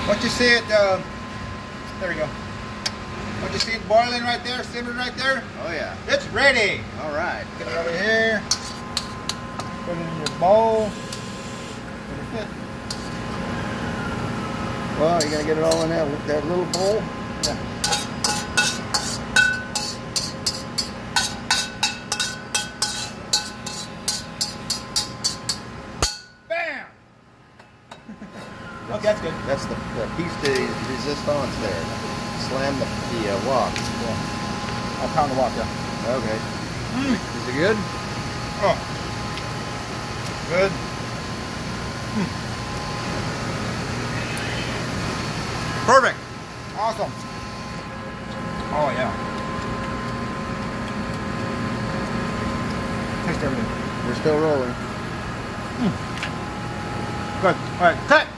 Once you see it, there we go. Once you see it boiling right there, simmering right there. Oh yeah. It's ready. All right. Get it over here. Put it in your bowl. Let it fit. Well, you're gonna get it all in that little bowl. Yeah. Bam! Okay, that's good. That's the piece de resistance there. Slam the wok. Yeah. I'll pound the wok, yeah. Okay. Is it good? Oh. Good. Perfect. Awesome. Oh, yeah. Taste everything. We're still rolling. Good. All right, cut.